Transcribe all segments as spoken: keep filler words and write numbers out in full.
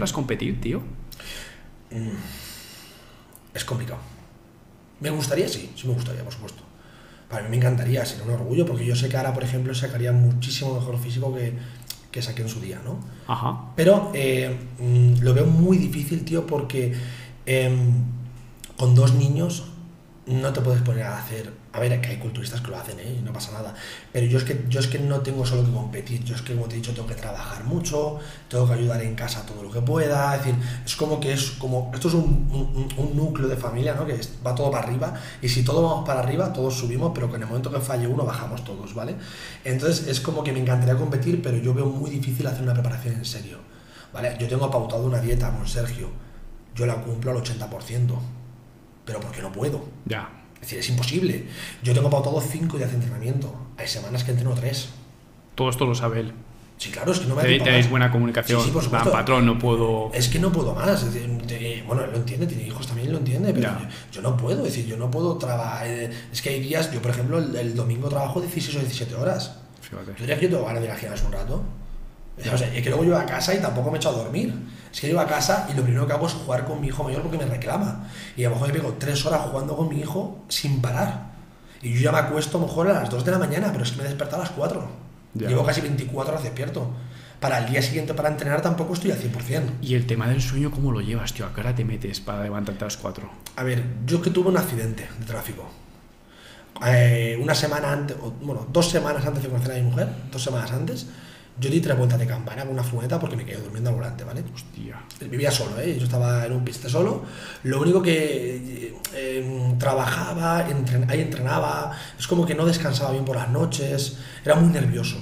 contemplas competir, tío? Mm, es complicado. Me gustaría, sí, sí me gustaría, por supuesto. Para mí me encantaría, sería un orgullo, porque yo sé que ahora, por ejemplo, sacaría muchísimo mejor físico que, que saqué en su día, ¿no? Ajá. Pero eh, mm, lo veo muy difícil, tío, porque eh, con dos niños no te puedes poner a hacer... A ver, que hay culturistas que lo hacen, ¿eh? Y no pasa nada. Pero yo es, que, yo es que no tengo solo que competir, yo es que, como te he dicho, tengo que trabajar mucho, tengo que ayudar en casa todo lo que pueda, es decir, es como que es como... Esto es un, un, un núcleo de familia, ¿no? Que es, va todo para arriba, y si todos vamos para arriba, todos subimos, pero que en el momento que falle uno, bajamos todos, ¿vale? Entonces es como que me encantaría competir, pero yo veo muy difícil hacer una preparación en serio, ¿vale? Yo tengo pautado una dieta con Sergio, yo la cumplo al ochenta por ciento, pero porque no puedo. Ya. Es decir, es imposible. Yo tengo pautado cinco días de entrenamiento. Hay semanas que entreno tres. Todo esto lo sabe él. Sí, claro, es que no me Te- hace pagar. Tenéis buena comunicación. Sí, sí, por En plan, supuesto. patrón, no puedo... Es que no puedo más. Es decir, de- bueno, él lo entiende, tiene hijos también, lo entiende, pero Ya. yo, yo no puedo. Es decir, yo no puedo trabajar. Es que hay días, yo por ejemplo, el, el domingo trabajo dieciséis o diecisiete horas. Fíjate. Yo diría que yo tengo ganas de ir al gimnasio un rato. O sea, es que luego llego a casa y tampoco me echo a dormir. Es que llego a casa y lo primero que hago es jugar con mi hijo mayor porque me reclama. Y a lo mejor me pego tres horas jugando con mi hijo sin parar. Y yo ya me acuesto a lo mejor a las dos de la mañana, pero es que me he despertado a las cuatro. Ya. Llevo casi veinticuatro horas despierto. Para el día siguiente para entrenar tampoco estoy al cien por ciento. Y el tema del sueño, ¿cómo lo llevas, tío? ¿A qué hora te metes para levantarte a las cuatro? A ver, yo es que tuve un accidente de tráfico. Eh, una semana antes, o, bueno, dos semanas antes de conocer a mi mujer, dos semanas antes, yo di tres vueltas de campana con una furgoneta porque me quedé durmiendo al volante, ¿vale? Hostia. Vivía solo, ¿eh? Yo estaba en un piste solo. Lo único que eh, trabajaba, entren, ahí entrenaba, es como que no descansaba bien por las noches, era muy nervioso.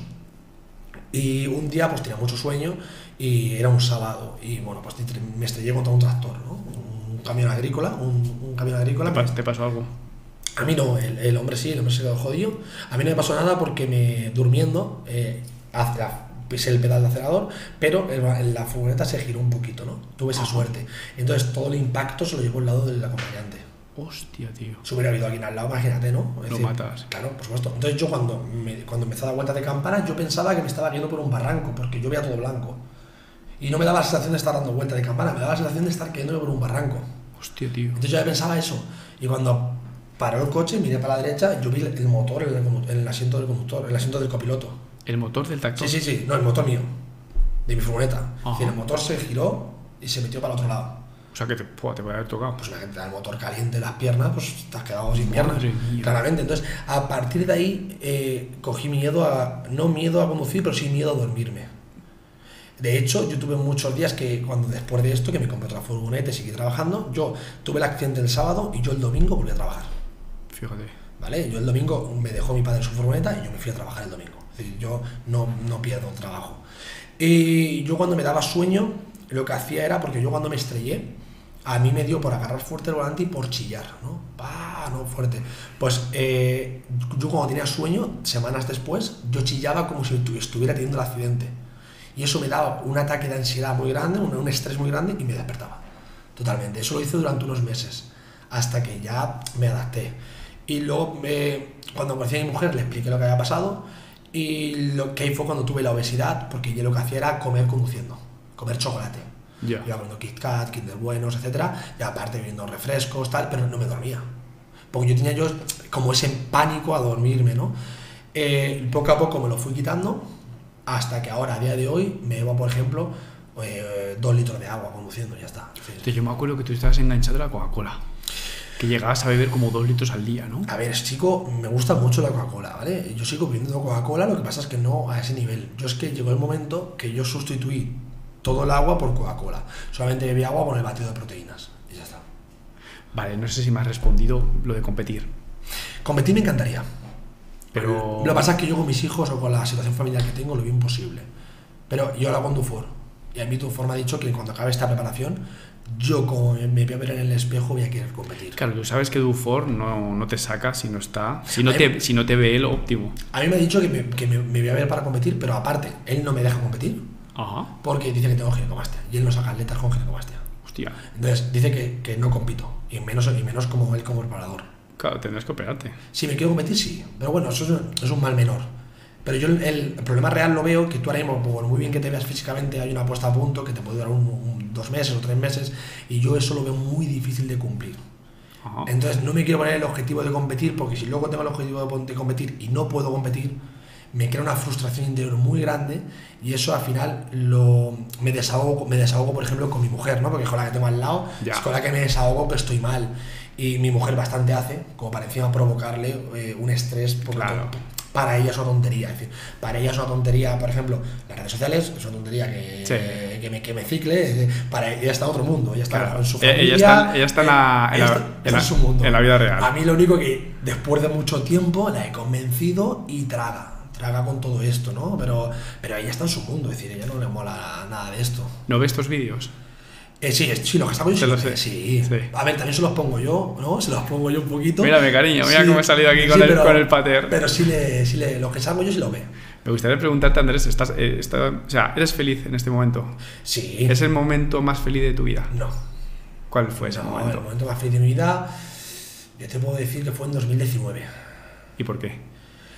Y un día pues tenía mucho sueño y era un sábado y bueno, pues me estrellé contra un tractor, ¿no? Un camión agrícola, un, un camión agrícola. ¿Te, pas- te pasó algo? A mí no, el, el hombre sí, el hombre se quedó jodido. A mí no me pasó nada porque me durmiendo eh, hace- pisé el pedal de acelerador, pero en la, en la furgoneta se giró un poquito, ¿no? Tuve esa suerte. Entonces todo el impacto se lo llevó al lado del acompañante. Hostia, tío. Si hubiera habido alguien al lado, imagínate, ¿no? Es Lo decir, matas. Claro, por supuesto. Entonces yo cuando, me, cuando empezó a dar vueltas de campana, yo pensaba que me estaba yendo por un barranco, porque yo veía todo blanco. Y no me daba la sensación de estar dando vueltas de campana, me daba la sensación de estar cayéndome por un barranco. Hostia, tío. Entonces yo ya pensaba eso. Y cuando paró el coche, miré para la derecha, yo vi el motor en el, condu- en el asiento del conductor, en el asiento del copiloto. ¿El motor del tractor? Sí, sí, sí, no, el motor mío, de mi furgoneta. Es Ajá. decir, el motor se giró y se metió para el otro lado. O sea que te, pua, te puede haber tocado. Pues imagínate, el motor caliente en las piernas, pues te has quedado sin piernas, Madre mía. claramente. Entonces, a partir de ahí, eh, cogí miedo a, no miedo a conducir, pero sí miedo a dormirme. De hecho, yo tuve muchos días que, cuando después de esto, que me compré otra furgoneta y seguí trabajando, yo tuve el accidente el sábado y yo el domingo volví a trabajar. Fíjate. ¿Vale? Yo el domingo me dejó mi padre su furgoneta y yo me fui a trabajar el domingo. Es decir, yo no, no pierdo trabajo. Y yo cuando me daba sueño, lo que hacía era, porque yo cuando me estrellé, a mí me dio por agarrar fuerte el volante y por chillar, ¿no? ¡Pah! No, fuerte. Pues eh, yo cuando tenía sueño, semanas después, yo chillaba como si tu- estuviera teniendo el accidente. Y eso me daba un ataque de ansiedad muy grande, un, un estrés muy grande y me despertaba. Totalmente. Eso lo hice durante unos meses, hasta que ya me adapté. Y luego, me, cuando conocí a mi mujer, le expliqué lo que había pasado y lo que ahí fue cuando tuve la obesidad, porque yo lo que hacía era comer conduciendo, comer chocolate. Ya. Iba comiendo Kit Kat, Kinder Buenos, etcétera, y aparte bebiendo refrescos, tal, pero no me dormía. Porque yo tenía yo como ese pánico a dormirme, ¿no? Eh, poco a poco me lo fui quitando, hasta que ahora, a día de hoy, me bebo, por ejemplo, eh, dos litros de agua conduciendo, ya está. Tío, yo me acuerdo que tú estabas enganchado a la Coca-Cola. Que llegabas a beber como dos litros al día, ¿no? A ver, chico, me gusta mucho la Coca-Cola, ¿vale? Yo sigo bebiendo Coca-Cola, lo que pasa es que no a ese nivel. Yo es que llegó el momento que yo sustituí todo el agua por Coca-Cola. Solamente bebía agua con el batido de proteínas y ya está. Vale, no sé si me has respondido lo de competir. Competir me encantaría. Pero... Lo que pasa es que yo con mis hijos o con la situación familiar que tengo lo veo imposible. Pero yo lo hago en Dufour. Y a mí Dufour me ha dicho que cuando acabe esta preparación, yo como me voy a ver en el espejo voy a querer competir. Claro, tú sabes que Dufour no, no te saca si no está... Si no, A mí- te, si no te ve él óptimo. A mí me ha dicho que, me, que me, me voy a ver para competir, pero aparte, él no me deja competir Ajá. porque dice que tengo ginecomastia. Y él no saca atletas con ginecomastia. Hostia. Entonces dice que, que no compito. Y menos, y menos como él como preparador. Claro, tendrás que operarte. Si me quiero competir, sí. Pero bueno, eso es un, es un mal menor. Pero yo el, el problema real lo veo que tú ahora mismo, por muy bien que te veas físicamente, hay una puesta a punto que te puede durar un, un, dos meses o tres meses, y yo eso lo veo muy difícil de cumplir. Ajá. Entonces no me quiero poner el objetivo de competir, porque si luego tengo el objetivo de, de competir y no puedo competir, me crea una frustración interior muy grande, y eso al final lo, me desahogo, me desahogo por ejemplo con mi mujer, ¿no? Porque con la que tengo al lado Ya. es con la que me desahogo que estoy mal, y mi mujer bastante hace como para encima provocarle eh, un estrés, porque Claro. para ella es una tontería. Es decir, para ella es una tontería, por ejemplo, las redes sociales, es una tontería que, Sí. que, me, que me cicle. Para ella está en otro mundo, ella está Claro. en su Ella- familia. ella está- ella está en la- eh, en la- ella está- en está la- en su mundo. en la vida real. A mí lo único que después de mucho tiempo la he convencido y traga. Traga con todo esto, ¿no? Pero, pero ella está en su mundo, es decir, ella no le mola nada de esto. ¿No ves estos vídeos? Eh, sí, es- sí, los que estamos Te yo lo sí, sé. sí. Sí. A ver, también se los pongo yo, ¿no? Se los pongo yo un poquito. Mírame, cariño, mira Sí, cómo he salido aquí con sí, el- pero- con el pater. Pero sí, le, sí le, los que salgo yo sí lo ve. Me gustaría preguntarte, Andrés, ¿estás, eh, está- o sea, ¿eres feliz en este momento? Sí. ¿Es el momento más feliz de tu vida? No. ¿Cuál fue ese No, momento? el momento más feliz de mi vida, yo te puedo decir que fue en dos mil diecinueve. ¿Y por qué?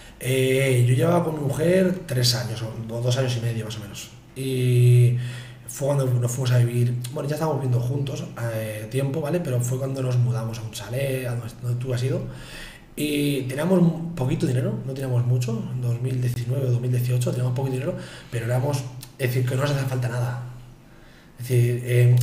Eh, yo llevaba con mi mujer tres años, o dos años y medio más o menos. Y fue cuando nos fuimos a vivir, bueno, ya estábamos viviendo juntos eh, tiempo, ¿vale? Pero fue cuando nos mudamos a un chalet, a donde donde tú has ido. Y teníamos un poquito de dinero, no teníamos mucho, en dos mil diecinueve o dos mil dieciocho teníamos poquito dinero, pero éramos, es decir, que no nos hacía falta nada. Es decir, eh,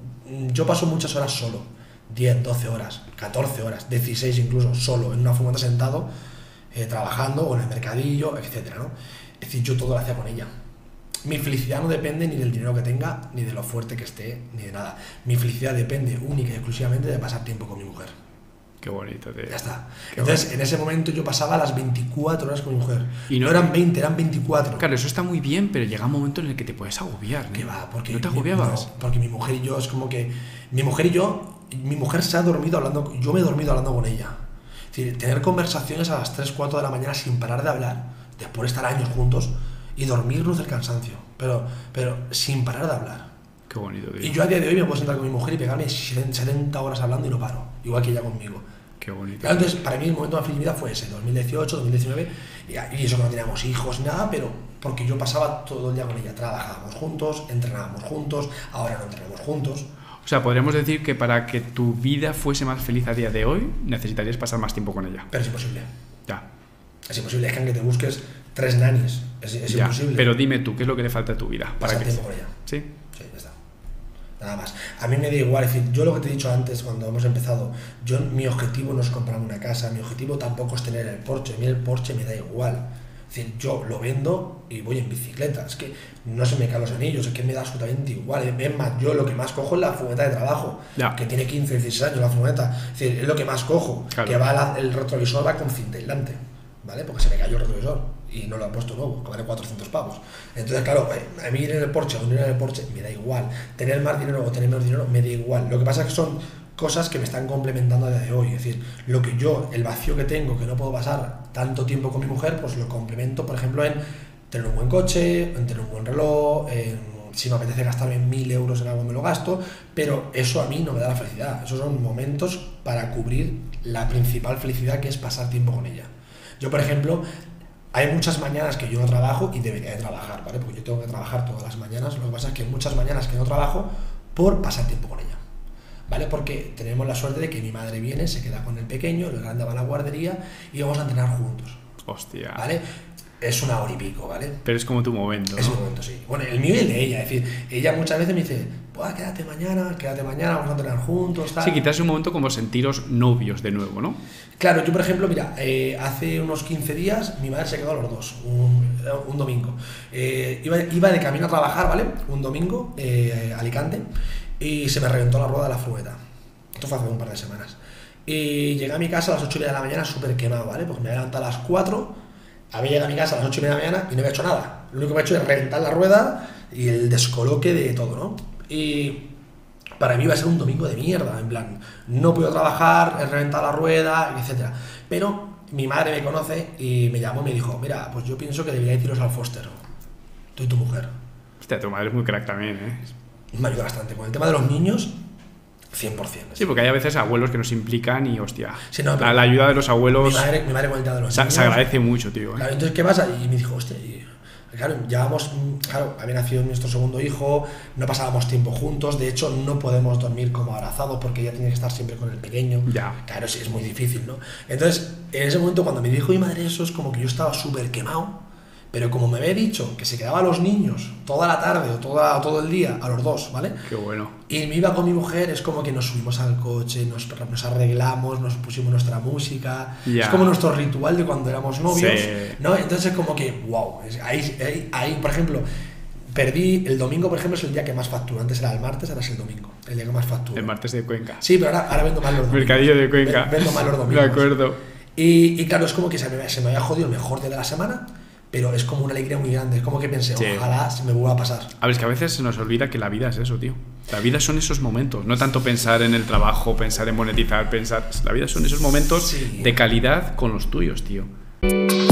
yo paso muchas horas solo, diez, doce horas, catorce horas, dieciséis incluso, solo, en una furgoneta sentado, eh, trabajando, o en el mercadillo, etcétera, ¿no? Es decir, yo todo lo hacía con ella. Mi felicidad no depende ni del dinero que tenga, ni de lo fuerte que esté, ni de nada. Mi felicidad depende única y exclusivamente de pasar tiempo con mi mujer. Qué bonito, tío. Ya está. Qué Entonces, bonito. en ese momento yo pasaba las veinticuatro horas con mi mujer. Y Y no- no, eran veinte, eran veinticuatro. Claro, eso está muy bien, pero llega un momento en el que te puedes agobiar, ¿no? ¿Qué va? Porque ¿No te mi- agobiabas? no, porque mi mujer y yo es como que... Mi mujer y yo... Mi mujer se ha dormido hablando... Yo me he dormido hablando con ella. Es decir, tener conversaciones a las tres, cuatro de la mañana sin parar de hablar, después de estar años juntos, y dormirnos del cansancio. Pero, pero sin parar de hablar. Qué bonito, tío. Y yo a día de hoy me puedo sentar con mi mujer y pegarme setenta horas hablando y no paro. Igual que ella conmigo. Qué bonito. Claro, entonces, para mí el momento más feliz de mi vida fue ese, dos mil dieciocho, dos mil diecinueve, y, y eso que no teníamos hijos, nada, pero porque yo pasaba todo el día con ella, trabajábamos juntos, entrenábamos juntos, ahora no entrenamos juntos. O sea, podríamos decir que para que tu vida fuese más feliz a día de hoy, necesitarías pasar más tiempo con ella. Pero es imposible. Ya. Es imposible, es que aunque te busques tres nanis, es, es ya. imposible. Pero dime tú, ¿qué es lo que le falta a tu vida? Para pasar que... tiempo con ella. ¿Sí? Sí, ya está. Nada más. A mí me da igual, es decir, yo lo que te he dicho antes cuando hemos empezado, yo mi objetivo no es comprarme una casa, mi objetivo tampoco es tener el Porsche, a mí el Porsche me da igual. Es decir, yo lo vendo y voy en bicicleta, es que no se me caen los anillos, es que me da absolutamente igual. Es más, yo lo que más cojo es la furgoneta de trabajo, Ya. que tiene quince, dieciséis años la furgoneta, es decir, es lo que más cojo, Claro. que va la- el retrovisor va con cinta aislante, ¿vale? Porque se me cayó el retrovisor y no lo he puesto nuevo, que vale cuatrocientos pavos. Entonces, claro, eh, a mí ir en el Porsche o no ir en el Porsche me da igual. Tener más dinero o tener menos dinero me da igual. Lo que pasa es que son cosas que me están complementando a día de hoy. Es decir, lo que yo, el vacío que tengo, que no puedo pasar tanto tiempo con mi mujer, pues lo complemento, por ejemplo, en tener un buen coche, en tener un buen reloj, en, si me apetece gastarme mil euros en algo me lo gasto, pero eso a mí no me da la felicidad. Esos son momentos para cubrir la principal felicidad, que es pasar tiempo con ella. Yo, por ejemplo, hay muchas mañanas que yo no trabajo y debería de trabajar, ¿vale? Porque yo tengo que trabajar todas las mañanas. Lo que pasa es que hay muchas mañanas que no trabajo por pasar tiempo con ella, ¿vale? Porque tenemos la suerte de que mi madre viene, se queda con el pequeño, el grande va a la guardería y vamos a entrenar juntos, Hostia. ¿vale? Es una hora y pico, ¿vale? Pero es como tu momento, ¿no? Es mi momento, sí. Bueno, el mío y el de ella. Es decir, ella muchas veces me dice, pues quédate mañana, quédate mañana, vamos a entrenar juntos, tal. Sí, quizás es un momento como sentiros novios de nuevo, ¿no? Claro, yo por ejemplo, mira, eh, hace unos quince días mi madre se quedó a los dos, un, un domingo. Eh, iba, iba de camino a trabajar, ¿vale? Un domingo, eh, a Alicante, y se me reventó la rueda de la furgoneta. Esto fue hace un par de semanas. Y llegué a mi casa a las ocho y media de la mañana súper quemado, ¿vale? Porque me había levantado a las cuatro, había llegado a mi casa a las ocho y media de la mañana y no había hecho nada. Lo único que me he hecho es reventar la rueda y el descoloque de todo, ¿no? Y para mí iba a ser un domingo de mierda, en plan, no puedo trabajar, he reventado la rueda, etcétera. Pero mi madre me conoce y me llamó y me dijo, mira, pues yo pienso que deberíais iros al Foster, tú y tu mujer. Hostia, tu madre es muy crack también, ¿eh? Me ayuda bastante. Con el tema de los niños, cien por cien. Sí, porque hay a veces abuelos que nos implican y, hostia, sí, no, la, la ayuda de los abuelos... Mi madre, mi madre con el tema de los se, niños, se agradece mucho, tío. ¿eh? Claro, entonces, ¿qué pasa? Y me dijo, hostia, y, claro, llevamos, claro, había nacido nuestro segundo hijo, no pasábamos tiempo juntos, de hecho no podemos dormir como abrazados porque ella tiene que estar siempre con el pequeño. Ya. Claro, sí, es muy difícil, ¿no? Entonces, en ese momento cuando me dijo mi madre eso, es como que yo estaba súper quemado, pero como me había dicho que se quedaba a los niños toda la tarde o toda, todo el día, a los dos, ¿vale? Qué bueno. Y me iba con mi mujer, es como que nos subimos al coche, nos, nos arreglamos, nos pusimos nuestra música. Ya. Es como nuestro ritual de cuando éramos novios, Sí. ¿no? Entonces es como que, wow, es- ahí, ahí, ahí, por ejemplo, perdí, el domingo, por ejemplo, es el día que más facturo. Antes era el martes, ahora es el domingo, el día que más facturo. El martes de Cuenca. Sí, pero ahora, ahora vendo mal los domingos. Mercadillo de Cuenca. Ven- Vendo mal los domingos. De acuerdo. Y, y claro, es como que se me, se me había jodido el mejor día de la semana, pero es como una alegría muy grande. Es como que pensé, Sí. ojalá se me vuelva a pasar. A ver, es que a veces se nos olvida que la vida es eso, tío. La vida son esos momentos, no tanto pensar en el trabajo, pensar en monetizar, pensar... La vida son esos momentos Sí. de calidad con los tuyos, tío.